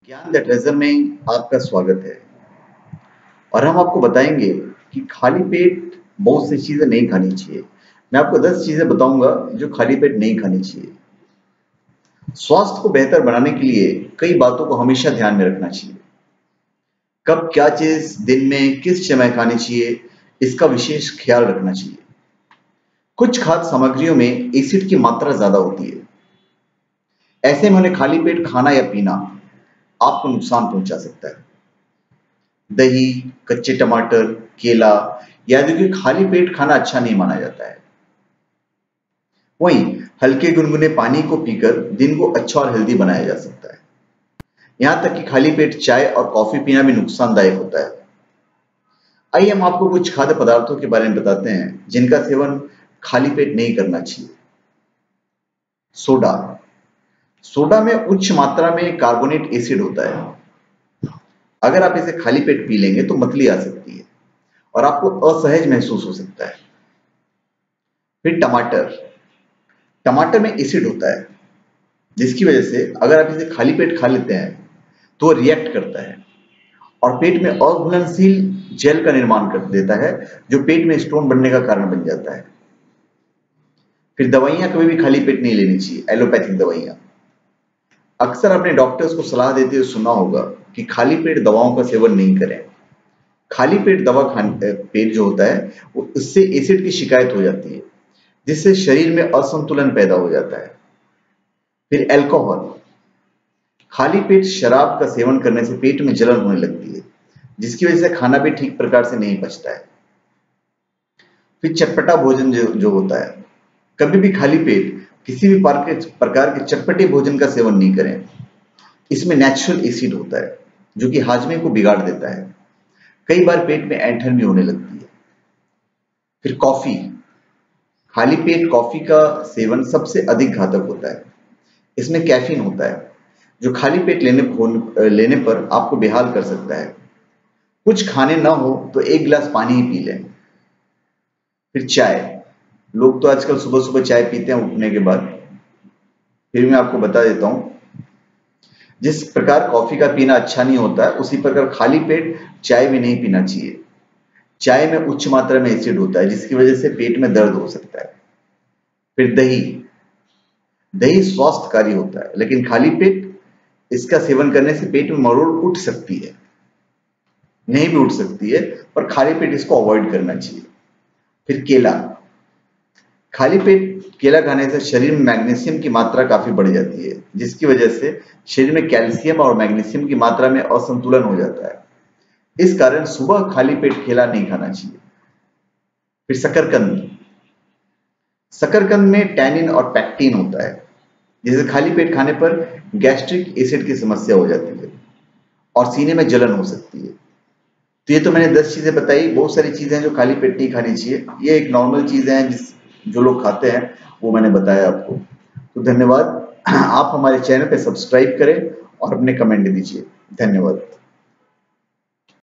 ज्ञान the treasure में आपका स्वागत है। और हम आपको बताएंगे कि खाली पेट बहुत सी चीजें नहीं खानी चाहिए। मैं आपको 10 चीजें बताऊंगा जो खाली पेट नहीं खानी चाहिए। स्वास्थ्य को बेहतर बनाने के लिए कई बातों को हमेशा ध्यान में रखना चाहिए। कब क्या चीज दिन में किस समय खानी चाहिए, इसका विशेष ख्याल रखना चाहिए। कुछ खाद्य सामग्रियों में एसिड की मात्रा ज्यादा होती है। ऐसे में उन्हें खाली पेट खाना या पीना आपको नुकसान पहुंचा सकता है। दही, कच्चे टमाटर, केला आदि को खाली पेट खाना अच्छा नहीं माना जाता है। वहीं हल्के गुनगुने पानी को पीकर दिन को अच्छा और हेल्दी बनाया जा सकता है। यहां तक कि खाली पेट चाय और कॉफी पीना भी नुकसानदायक होता है। आइए हम आपको कुछ खाद्य पदार्थों के बारे में बताते हैं जिनका सेवन खाली पेट नहीं करना चाहिए। सोडा। सोडा में उच्च मात्रा में कार्बोनेट एसिड होता है। अगर आप इसे खाली पेट पी लेंगे तो मतली आ सकती है और आपको असहज महसूस हो सकता है। फिर टमाटर। टमाटर में एसिड होता है जिसकी वजह से अगर आप इसे खाली पेट खा लेते हैं तो रिएक्ट करता है और पेट में अघुलनशील जेल का निर्माण कर देता है जो पेट में स्टोन बनने का कारण बन जाता है। फिर दवाइयां कभी भी खाली पेट नहीं लेनी चाहिए। एलोपैथिक दवाइयां अक्सर अपने डॉक्टर्स को सलाह देते हुए सुना होगा कि खाली पेट दवाओं का सेवन नहीं करें। खाली पेट दवा खाने पेट जो होता है वो उससे एसिड की शिकायत हो जाती है जिससे शरीर में असंतुलन पैदा हो जाता है। फिर अल्कोहल। खाली पेट शराब का सेवन करने से पेट में जलन होने लगती है जिसकी वजह से खाना भी ठीक प्रकार से नहीं पचता है। फिर चटपटा भोजन जो होता है, कभी भी खाली पेट किसी भी प्रकार के चटपटे भोजन का सेवन नहीं करें। इसमें नेचुरल एसिड होता है जो कि हाजमे को बिगाड़ देता है। कई बार पेट में ऐंठन भी होने लगती है। फिर कॉफी। खाली पेट कॉफी का सेवन सबसे अधिक घातक होता है। इसमें कैफीन होता है जो खाली पेट लेने पर आपको बेहाल कर सकता है। कुछ खाने ना हो तो 1 गिलास पानी ही पी लें। फिर चाय। लोग तो आजकल सुबह सुबह चाय पीते हैं उठने के बाद। फिर मैं आपको बता देता हूं, जिस प्रकार कॉफी का पीना अच्छा नहीं होता है उसी प्रकार खाली पेट चाय भी नहीं पीना चाहिए। चाय में उच्च मात्रा में एसिड होता है जिसकी वजह से पेट में दर्द हो सकता है। फिर दही। दही स्वास्थ्यकारी होता है लेकिन खाली पेट इसका सेवन करने से पेट में मरोड़ उठ सकती है, नहीं भी उठ सकती है, पर खाली पेट इसको अवॉइड करना चाहिए। फिर केला। खाली पेट केला खाने से शरीर में मैग्नीशियम की मात्रा काफी बढ़ जाती है जिसकी वजह से शरीर में कैल्शियम और मैग्नीशियम की मात्रा में असंतुलन हो जाता है। इस कारण सुबह खाली पेट केला नहीं खाना चाहिए। फिर शकरकंद। शकरकंद में टैनिन और पैक्टिन होता है जिसे खाली पेट खाने पर गैस्ट्रिक एसिड की समस्या हो जाती है और सीने में जलन हो सकती है। तो ये तो मैंने 10 चीजें बताई। बहुत सारी चीजें हैं जो खाली पेट नहीं खानी चाहिए। ये एक नॉर्मल चीजें हैं जो लोग खाते हैं, वो मैंने बताया आपको। तो धन्यवाद। आप हमारे चैनल पे सब्सक्राइब करें और अपने कमेंट दीजिए। धन्यवाद।